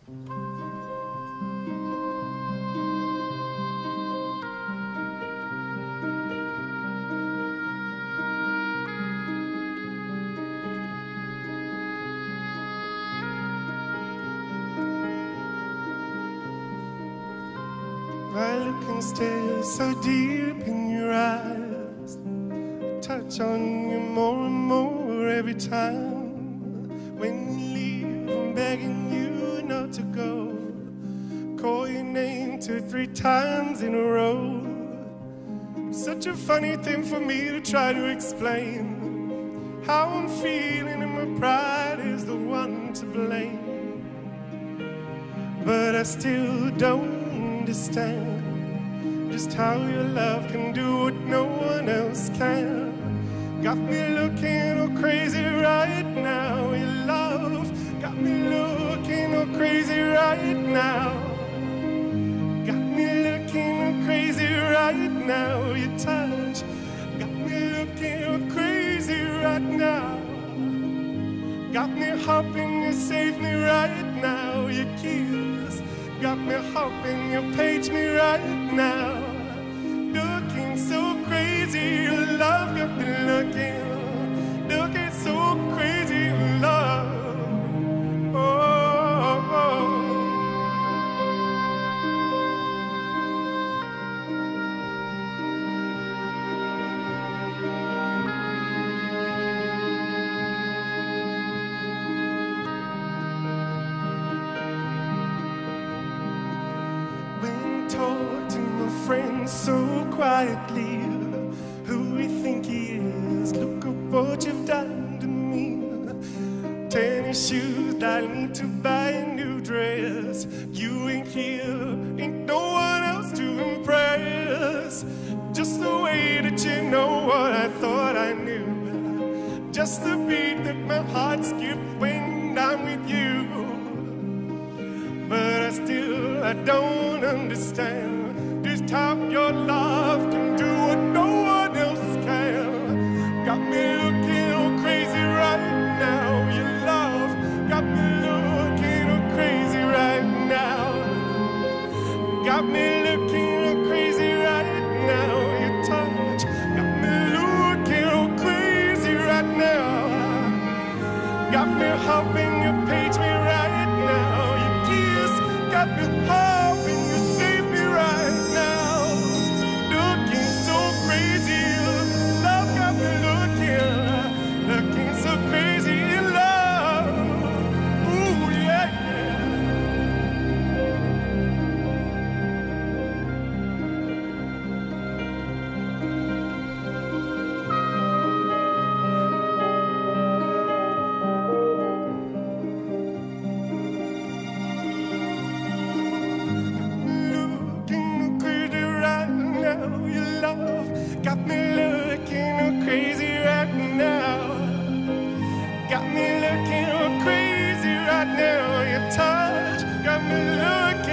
I look and stare so deep in your eyes, touch on you more and more every time. When you leave, I'm begging you not to go. Call your name 2 or 3 times in a row. Such a funny thing for me to try to explain how I'm feeling, and my pride is the one to blame. But I still don't understand just how your love can do what no one else can. Got me looking all crazy right now. Your love got me looking all crazy right now. Got me looking all crazy right now. Your touch got me looking all crazy right now. Got me hoping you save me right now. Your kiss got me hoping you page me right now. Looking so crazy, your love got me looking so crazy, your love. Oh, oh. Talk to my friend so quietly. Who we think he is? Look at what you've done to me. Tennis shoes, I need to buy a new dress. You ain't here, ain't no one else to impress. Just the way that you know what I thought I knew. Just the beat that my heart skips when I'm with you. But I don't understand just how your love can do what no one else can. Got me looking all crazy right now. Your love got me looking all crazy right now. Got me looking all crazy right now. Your touch got me looking all crazy right now. Got me hoping you page me right now. Your kiss got me hoping you save me right now. Looking so crazy, love got me looking so crazy in love. Ooh, yeah, yeah. Your love got me looking crazy right now. Got me looking crazy right now. Your touch got me looking